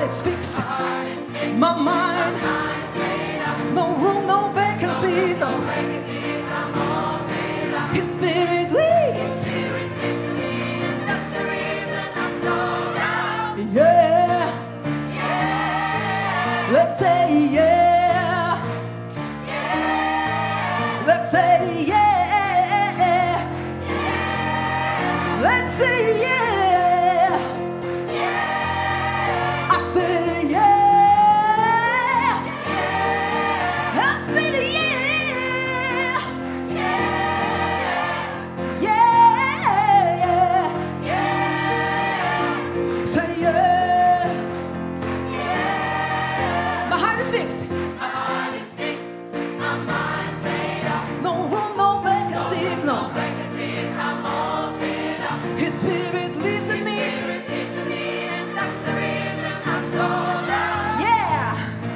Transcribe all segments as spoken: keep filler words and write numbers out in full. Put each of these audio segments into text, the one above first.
heart is fixed. My mind, no room, no vacancies. His spirit lives. Yeah. Let's say yeah. Let's say yeah. Let's say yeah. I said yeah. I said yeah. Yeah. Say yeah. My heart is fixed. My heart is fixed. My mind's made up. No room, no vacancies, no. Vacancies, I'm all filled up. His spirit lives in me. Spirit lives in me, and that's the reason I'm sold out. Yeah.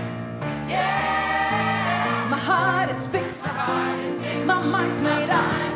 Yeah. My heart is fixed. My heart is fixed. My mind's made up.